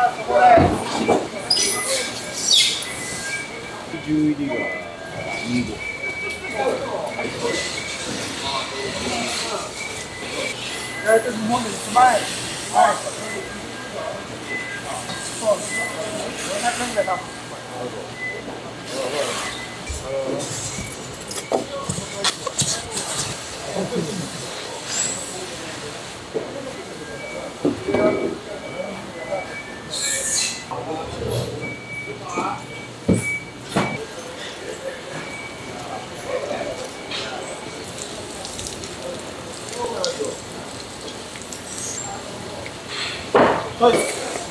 入りが2度。大体日本で1万円。はい。そう。400円ぐらい多分。はい。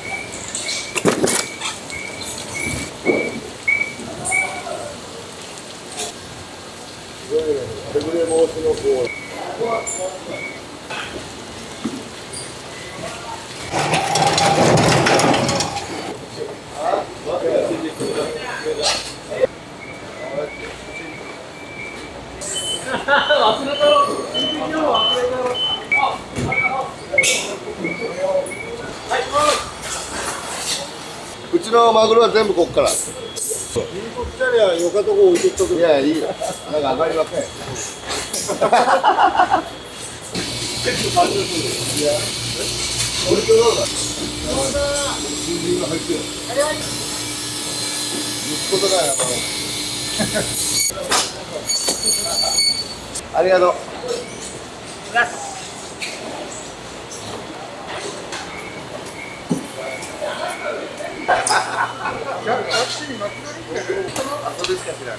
うちのマグロは全部こっから。 入り口来たりはよかとこ置いとくと。 いや、いいよ。なんか上がりません。結構感動する。いや、俺とどうだ。新人が入ってる。息子とかやばい。ありがとう。後でしか知らない。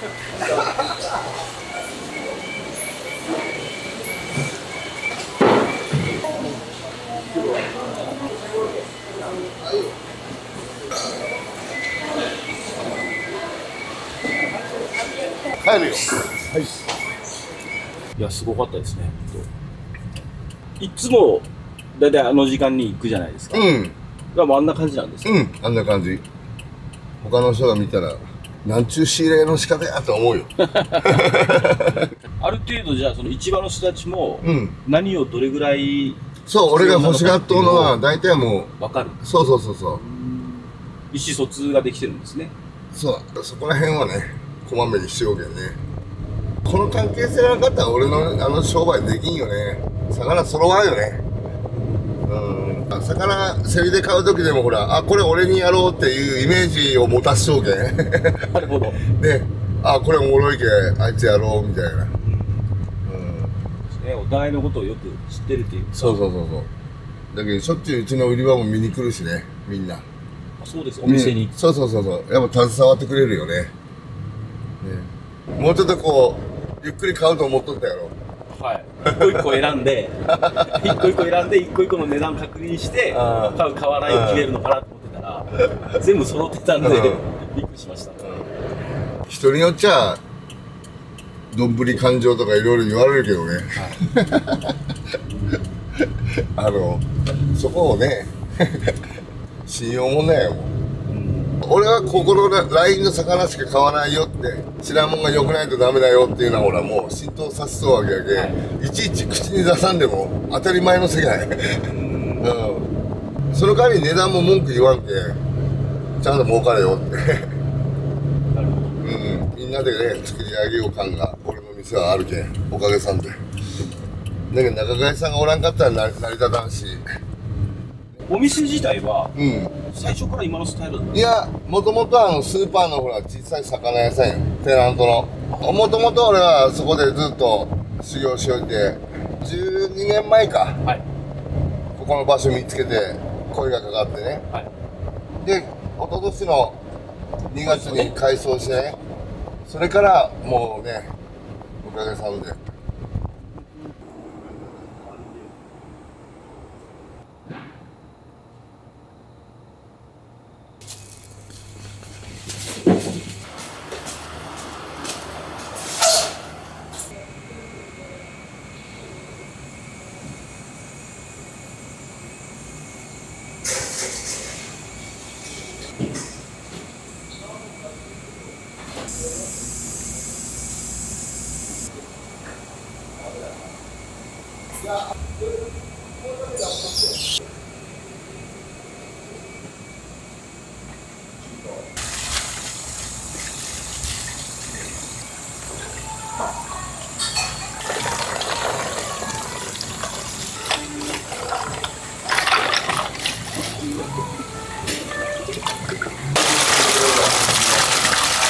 帰るよ。 はい。いや、すごかったですね。いつもだいたいあの時間に行くじゃないですか。 うん。 もうあんな感じなんですか。 うん、あんな感じ。他の人が見たら、なんちゅう仕入れの仕方やと思うよ。 ある程度じゃあその市場の人たちもうん。 何をどれぐらいそう、俺が欲しがっとうのは、大体も分かる。 う、そうそうそうそう。 意思疎通ができてるんですね。 そう、そこら辺はね、こまめにしておけね。この関係性なかったら俺のあの商売できんよね。魚揃わんよね。うん。魚競りで買う時でもほら、あ、これ俺にやろうっていうイメージを持たしとうけん。 なるほど。 で、あ、これおもろいけん、あいつやろうみたいな。うん。 ね、お互いのことをよく知ってるっていう。 そうそうそうそう。だけどしょっちゅううちの売り場も見に来るしね、みんな。 そうです、お店に。 うん、そうそうそうそう。やっぱ携わってくれるよね。ね、もうちょっとこう、ゆっくり買うと思っとったやろ。 はい。一個一個選んで、一個一個選んで、一個一個の値段確認して、買う、買わないを決めるのかなと思ってたら、全部揃ってたんで、びっくりしました。 人によっちゃ、どんぶり勘定とかいろいろ言われるけどね。はい、そこをね、信用もないよ、もう。俺はここのラインの魚しか買わないよって、知らんもんが良くないとダメだよっていうのはほらもう浸透させそうわけやけ、はい、いちいち口に出さんでも当たり前の世界。うん。その代わり値段も文句言わんけ、ちゃんと儲かれよって。なるほど。うん。みんなでね、作り上げよう感が俺の店はあるけん、おかげさんで。だけど中貝さんがおらんかったら成り立たんし。 お店自体は、 うん、 最初から今のスタイルだった。 いや、もともとスーパーのほら小さい魚屋さんよ、テナントの。もともと俺はそこでずっと修行しおいて、12年前か、はい、ここの場所見つけて声がかかってね、はい、で一昨年の2月に改装してね、それからもうね、おかげさまで。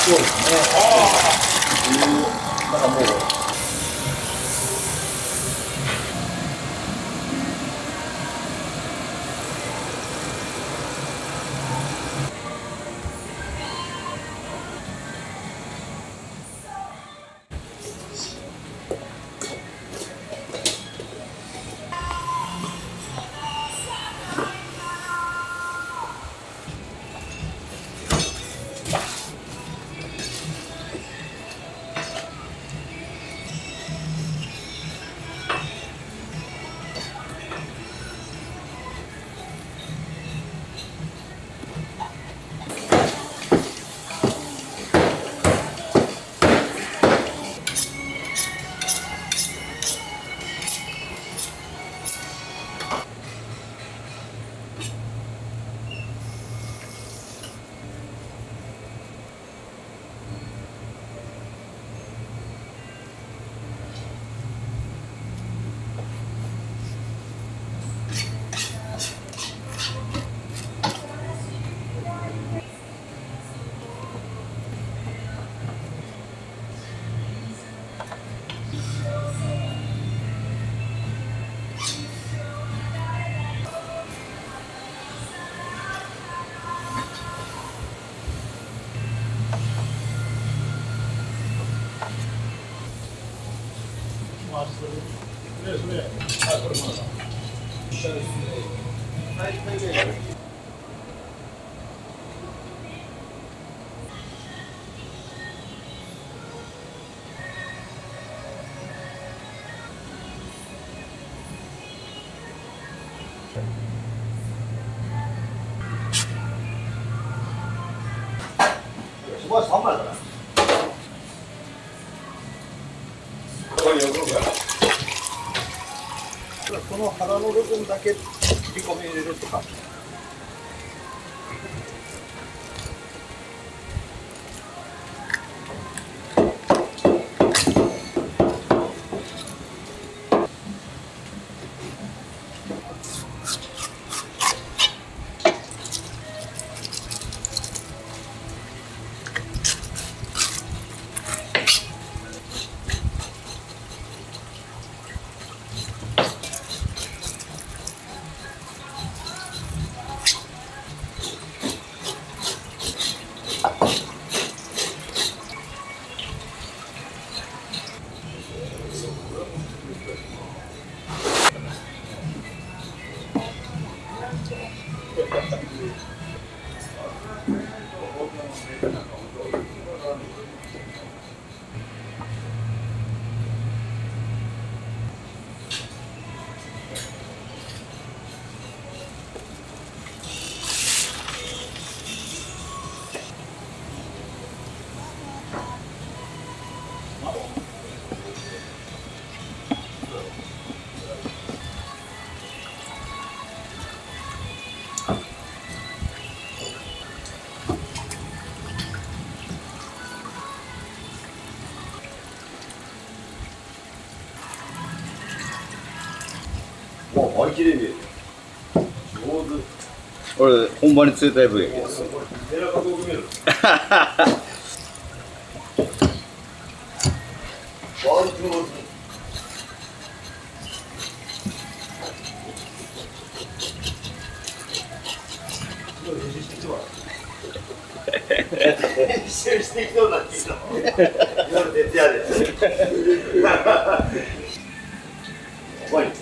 そうですね。なんかもう。 そこは3枚だな。ここに置くのかな。この腹の部分だけ切り込み入れるって感じ。もう割り切れる。上手。 俺本番に釣れたい分やけど。 背中遠く見る。一緒にしてきそうなってきたもん。夜徹夜で。おい。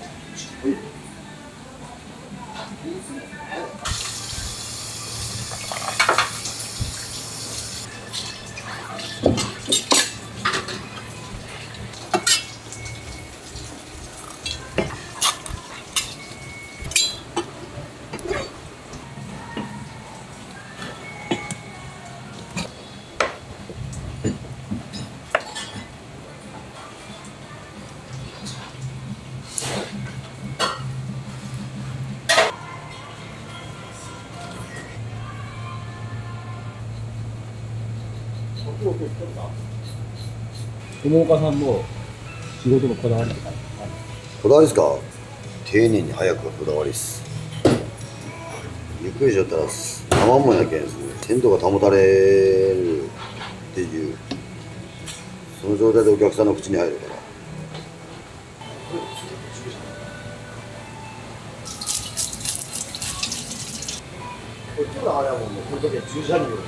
友岡さんの仕事のこだわりとかこだわりですか？丁寧に早くがこだわりです。ゆっくりしちゃったら生もんやけんですね。鮮度が保たれるっていう、その状態でお客さんの口に入るから。 これ今日のあれはもうこの時は駐車による。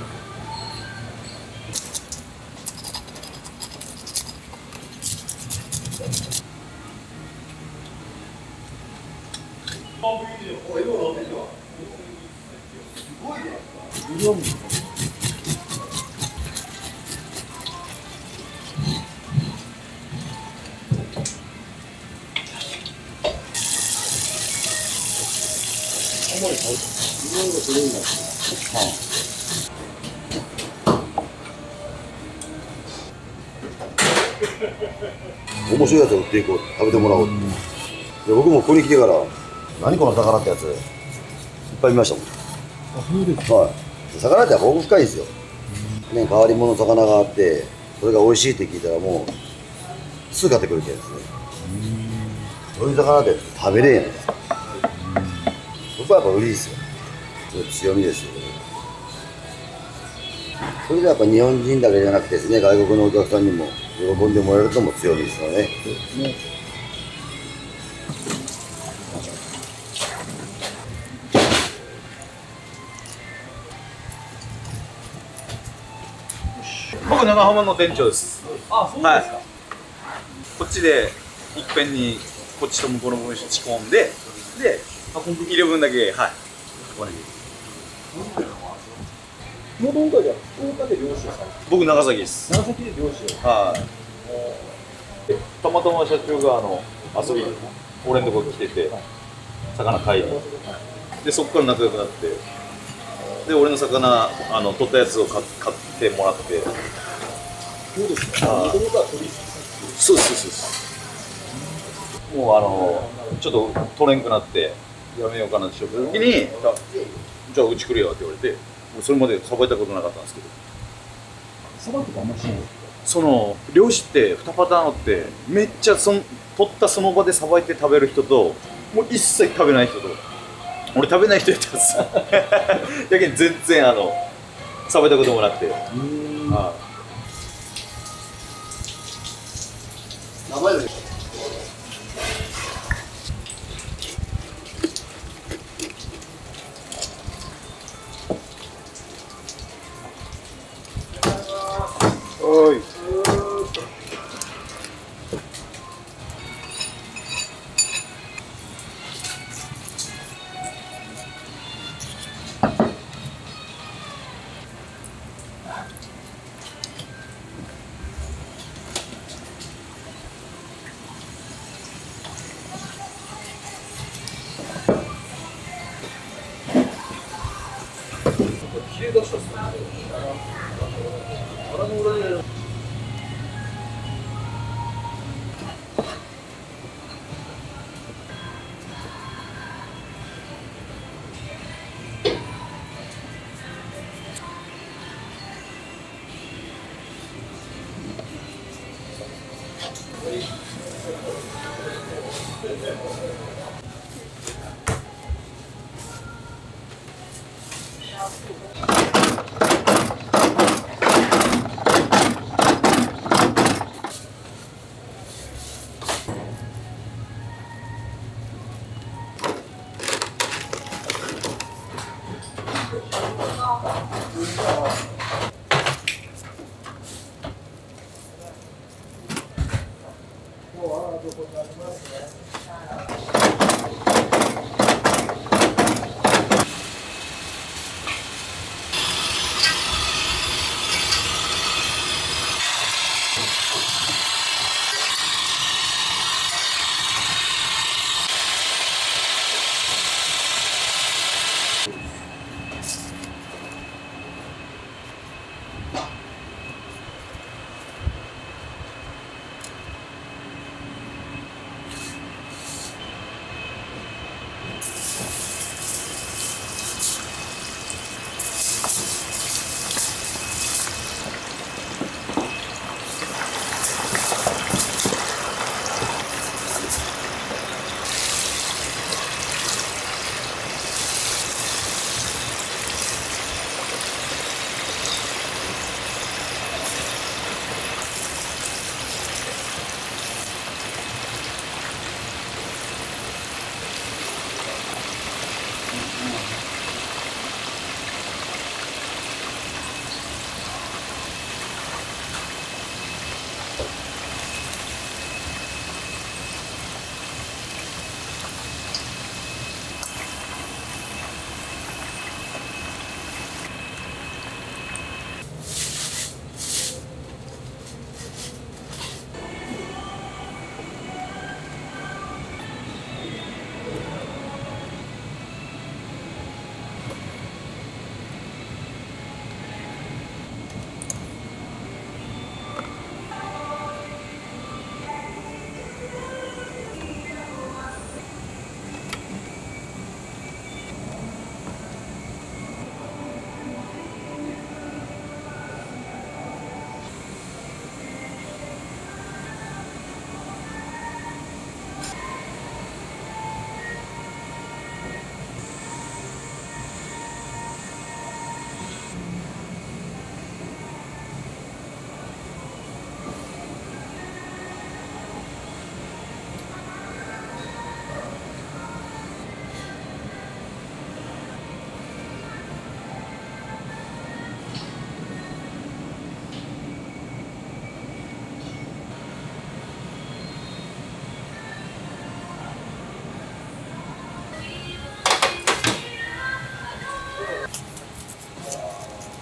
面白いやつを売っていこう、食べてもらおうって。で僕もここに来てから何この魚ってやついっぱい見ましたもん。あ、そうですか。はい。魚ってやっぱ奥深いんですよ。ね、変わり者の魚があってそれが美味しいって聞いたらもうすぐ買ってくるってやつね。そういう魚って食べれへんの。僕はやっぱ売りですよ。それ強みですよ。それでやっぱ日本人だけじゃなくてですね、外国のお客さんにも喜んでもらえるのも強みですよね。 僕長浜の店長です。 あ、そうですか。 こっちでいっぺんにこっちと向こうの分仕込んで、で入れ分だけ運んで。 もともとじゃ福岡で漁師をされて、 僕長崎です。 長崎で漁師を。 たまたま社長が遊びに俺のとこ来てて魚買いに、でそこから仲良くなって、で俺の魚取ったやつを買ってもらって。 そうですか。もともとは取り。 そうです。もうちょっと取れんくなってやめようかなってしよった時に、じゃあうち来るよって言われて、もうそれまでさばいたことなかったんですけど。 さばくとあんまりしない。 その漁師って2パターンあって、めっちゃ取ったその場でさばいて食べる人と、もう一切食べない人と、俺食べない人やったんですよ。やけん全然さばいたこともなくて。 名前でおい。 切れ出したっすね。腹の裏で。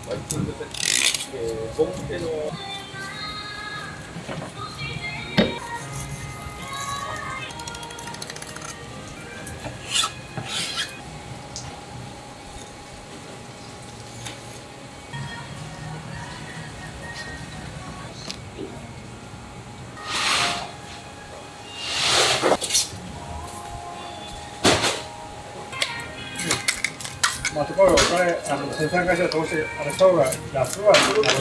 ボンペのまあ、ところがお金、生産会社通して、した方が安はなるほど。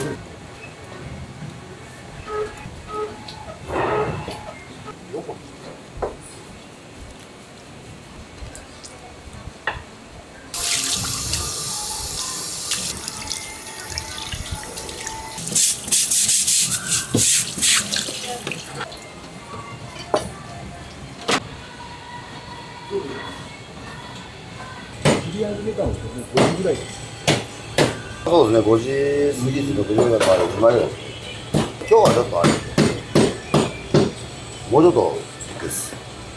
そうですね、5時過ぎて6時ぐらいまで1枚ぐらいです。今日はちょっとあれもうちょっとです。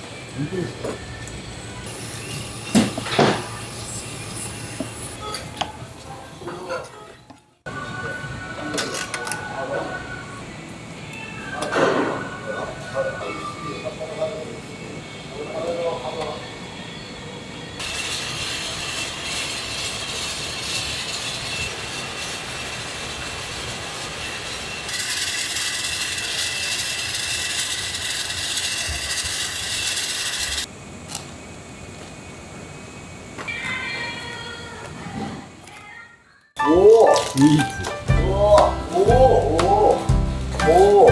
おお、スイーツ。おお、おお、おお。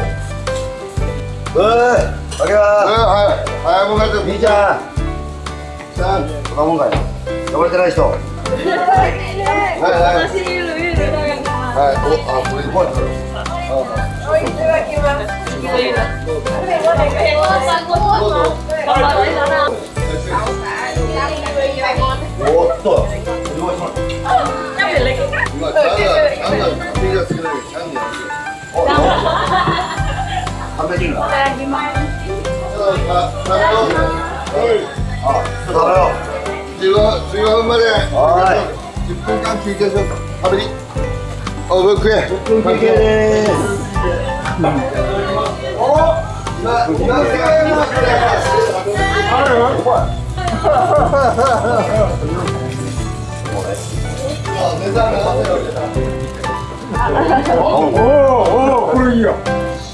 あげはい、早く帰って。 みーちゃん。さん、そんなもんかよ。呼ばれてない人。はいはい。はい、お、あ、これ、これ。おっと。今、ちゃんが、手がつけないけど、ちゃんにやるよ。食べてるな。15分まで10分間休憩します。食べにおぶ食え。10分休憩です。 おお、これいいよ。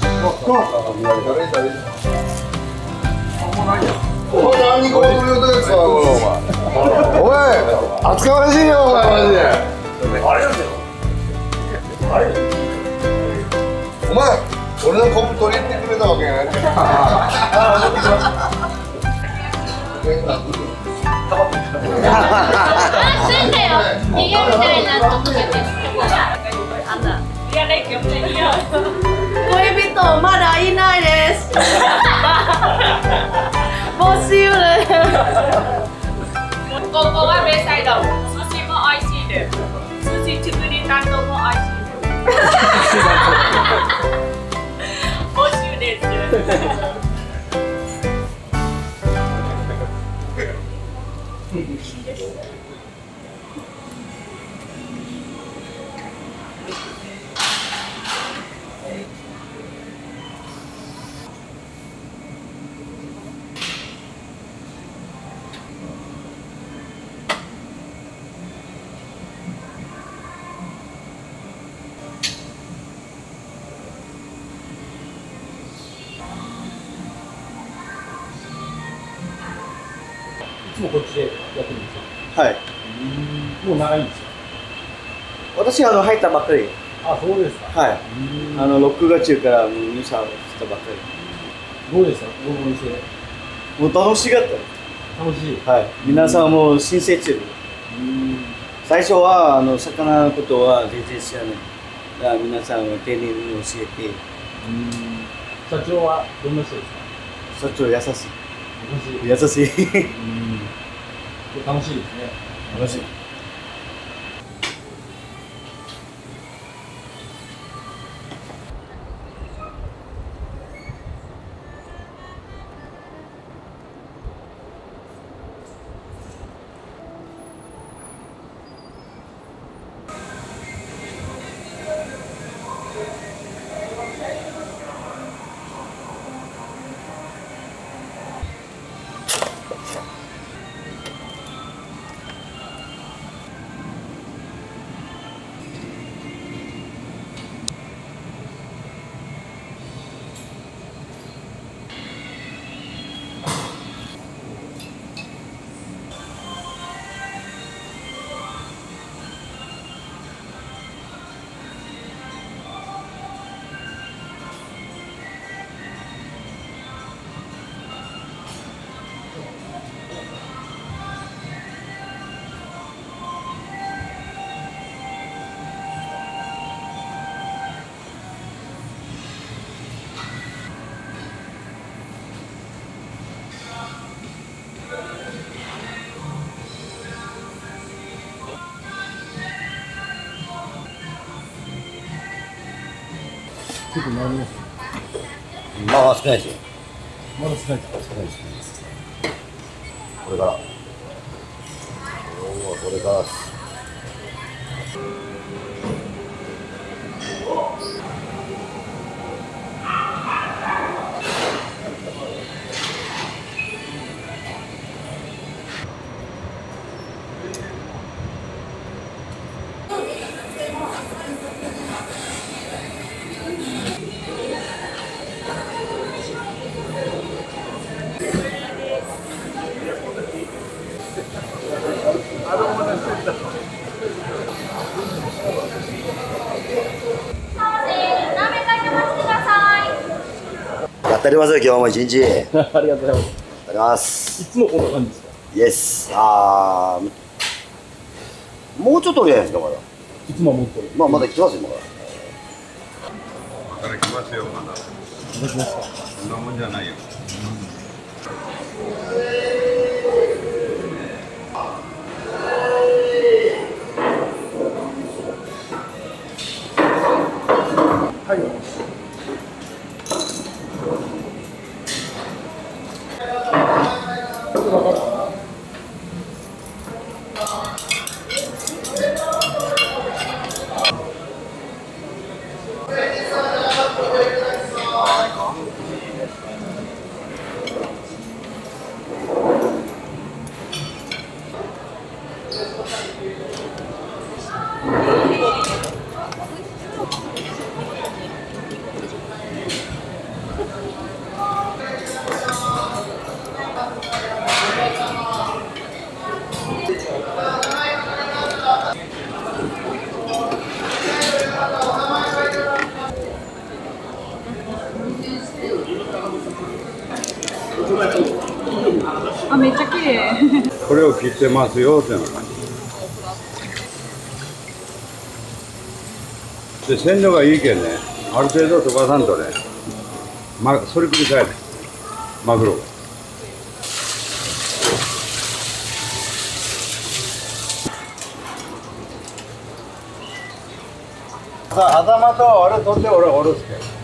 おい、何この無料ですか、おい、厚かましいよ、お前、マジで。お前、俺のコップ取り入れてくれたわけや恋人まだいないです。募集です。 ここはベイサイド。寿司も美味しいです。寿司作り担当も美味しいです。募集です。 いつもこっちでやってるんですか。 はい。 もう長いんですか。 私入ったばっかり。 あ、そうですか。 はい。6月中から入社したばっかり。 どうですか、このお店。 もう楽しかった。 楽しい。 はい。皆さんも親切に。最初は魚のことは全然知らない。だから皆さんは丁寧に教えて。 社長はどんな人ですか。 社長優しい。優しい。 楽しいですね。 楽しい。 結構並びます。 まあ少ないですよ。 まだ少ないか。 少ないです。これから。今日はこれからです。やっておりますよ、今日も一日。 ありがとうございます。 やっております。 いつもこんな感じですか？ イエス。もうちょっとじゃないですか、まだ。 いつも持ってる。 まだ来てますよ、まだ。 働きますよ、まだ。 いただきますか。 そんなもんじゃないよ。 はい。 あ、めっちゃ綺麗。 これを切ってますよっていうのが。で、鮮度がいいけんね、ある程度飛ばさんとね、それ繰り返す、マグロが。さあ、頭と俺取って俺下ろすけど。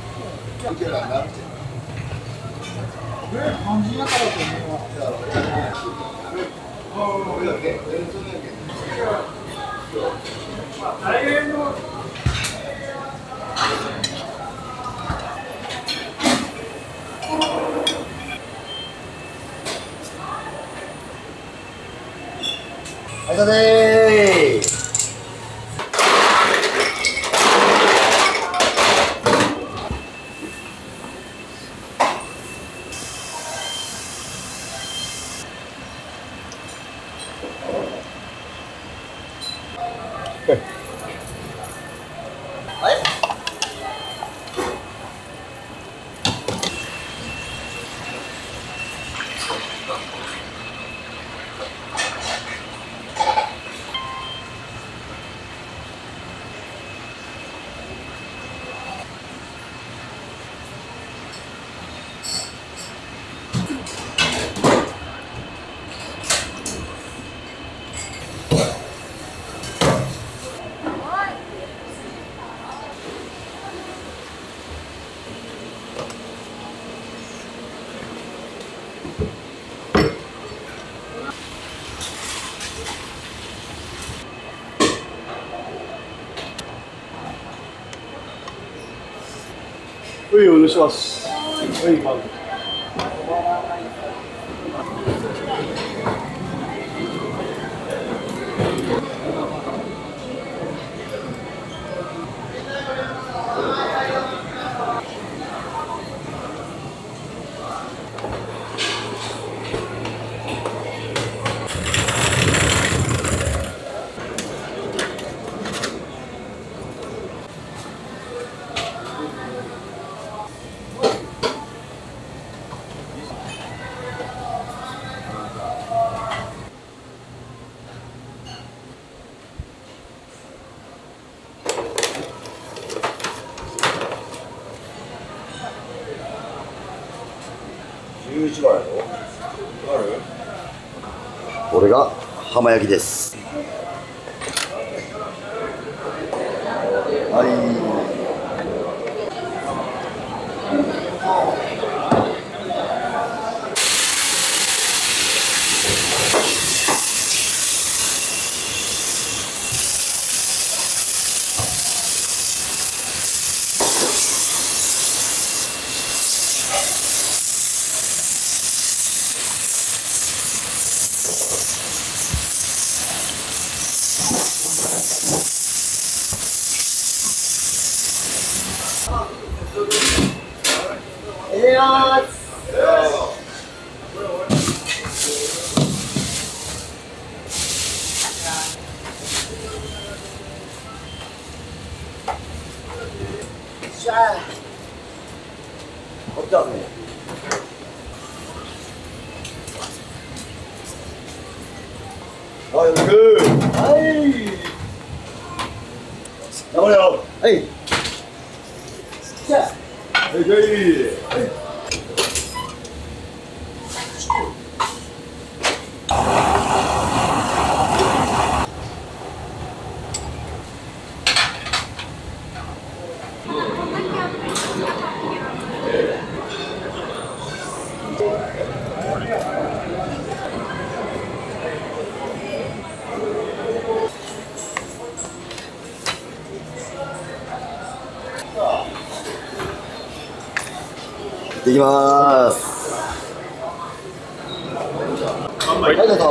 はいだねー。 はい、お願いします。はい、まず。 11番やろ。これが浜焼きです。はい。 こっちはね。はい、頑張れよ。はい。行ってきまーす。はい、どうぞ。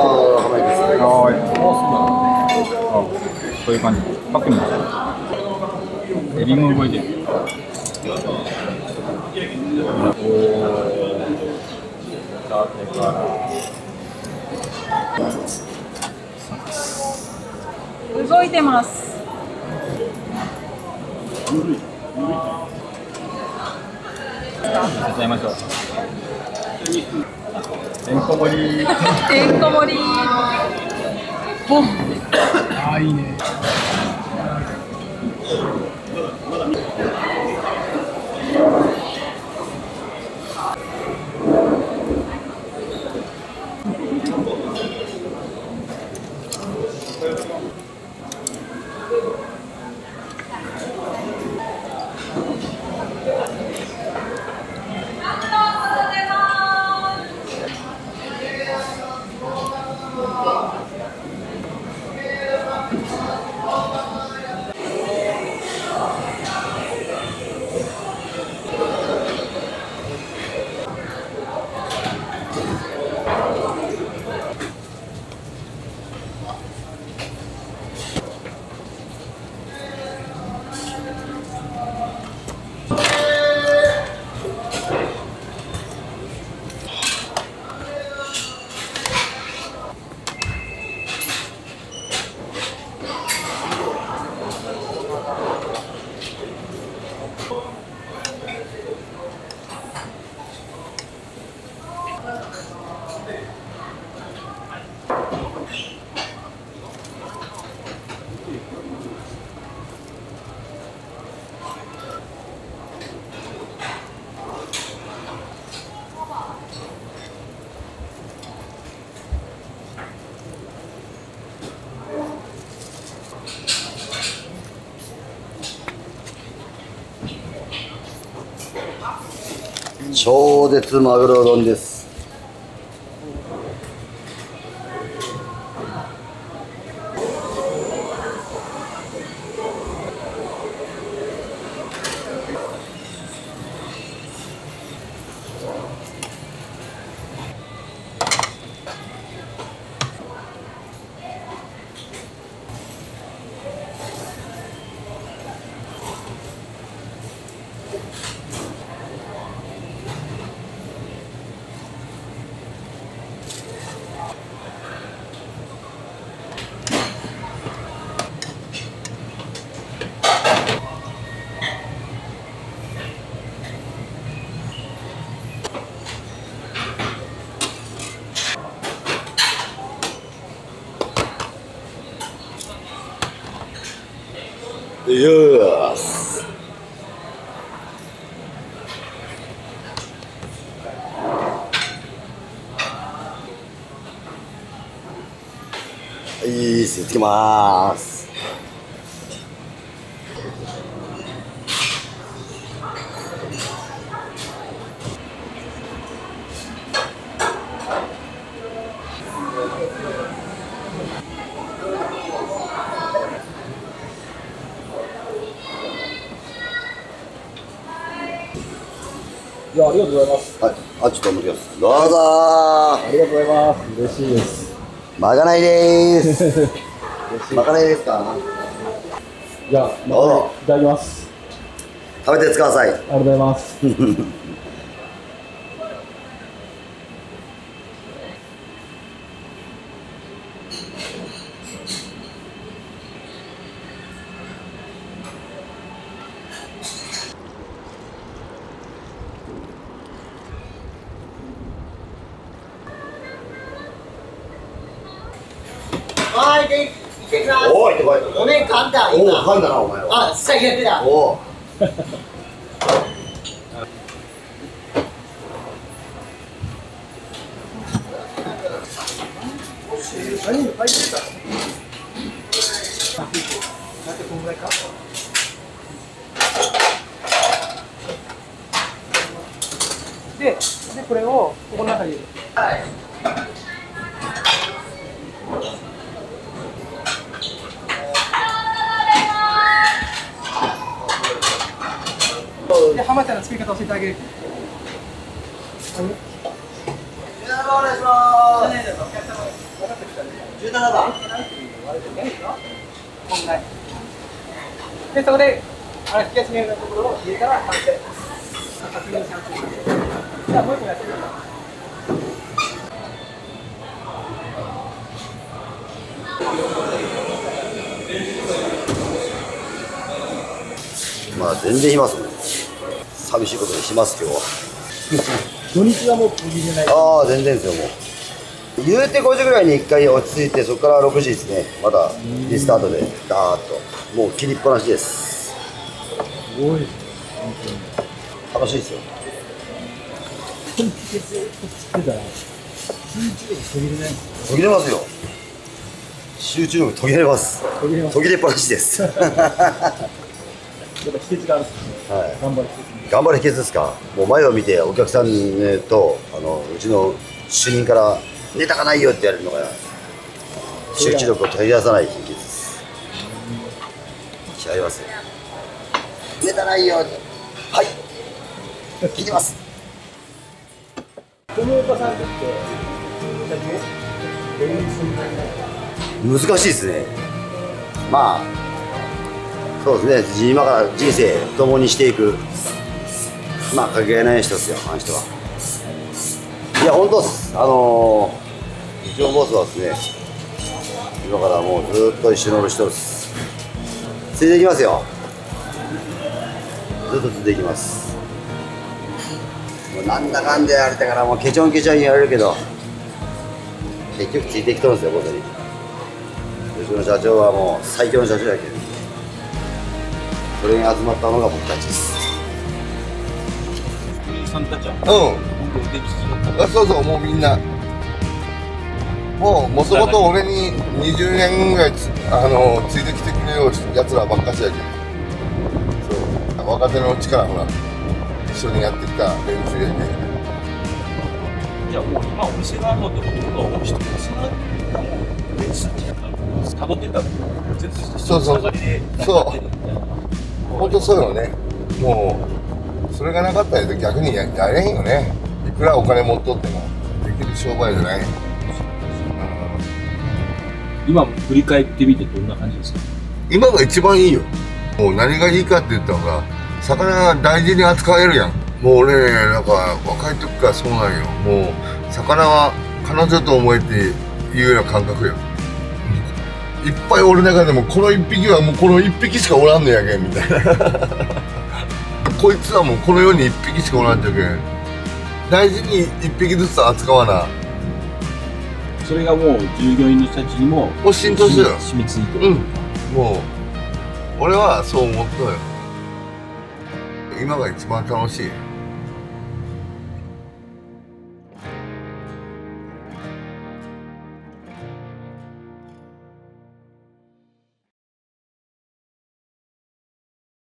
こういう感じ。パックにエビも動いてる。 動いてます。 やっちゃいましょう。てんこ盛り。 てんこ盛り。ボン。 ああ、いいね。 超絶マグロ丼です。よーし。いいっす、行ってきまーす。 いや、ありがとうございます。 はい、あ、ちょっと持ってきます。どうぞー。 ありがとうございます。嬉しいです。 まかないでーす。まかないですか。 じゃあ、 どうぞ。 いただきます。 食べてください。 ありがとうございます。 おいってこい。 おめえ噛んだおお、 今。 噛んだな、お前は。 あ、最悪だ。 おお。 で、これをここの中に入れる。で、浜ちゃんの作り方教えてあげる。 お願いします。17番。 問題。で、そこで、引き出し面のところを入れたら完成。確認します。じゃあ、もう一個やってみようか。 まあ全然暇っすね。寂しいことにします今日は。 土日はもう途切れない。 ああ全然ですよもう。言うて5時ぐらいに1回落ち着いて、そこから6時ですね。またリスタートでダーッともう切りっぱなしです。 すごいですね。 楽しいですよ。 本気でずっと作ってたら集中力途切れないんです途切れますよ。集中力途切れます。 途切れます。 途切れっぱなしです。 やっぱ秘訣があるんですね。 はい。 頑張る秘訣。 頑張る秘訣ですか。もう前を見てお客さんとうちの主任からネタがないよってやるのが集中力を取り出さない秘訣です。気合いますよ。ネタないよ。はい。聞いてます。 このおばさんって難しいですね。まあそうですね。今から人生共にしていく。まあかけがえない人ですよ、あの人は。いや本当です。うちのボスはですね、今からもうずっと一緒におる人です。ついていきますよ。ずっとついていきます。もうなんだかんだやられたからもうケチョンケチョン言われるけど、結局ついてきとるんですよ、ボスに。うちの社長はもう最強の社長やけど、それに集まったのが僕たちです。 さんたちはそうそう、もうみんなもともと俺に20年ぐらいついてきてくれるやつらばっかしやけど、そう若手のうちからほら一緒にやってきた連中やけど。 じゃあもう今お店があるのってほとんど人がそんなベースっていうかたどってたら全部そうそうそう、本当そうよね。もうそれがなかったら逆に やれへんよね。いくらお金持っとってもできる商売じゃない。 今振り返ってみてどんな感じですか？ 今が一番いいよ。もう何がいいかって言ったら魚大事に扱えるやん。もう俺なんか若い時からそうなんよ。もう魚は彼女と思えっていうような感覚よ。いっぱいおる中でもこの一匹はもうこの一匹しかおらんのやけんみたいな。こいつはもうこの世に一匹しかおらんじゃけん大事に一匹ずつ扱わな。 それがもう従業員の人たちにも浸透してる。 染みついてる。 もう俺はそう思ったよ。今が一番楽しい。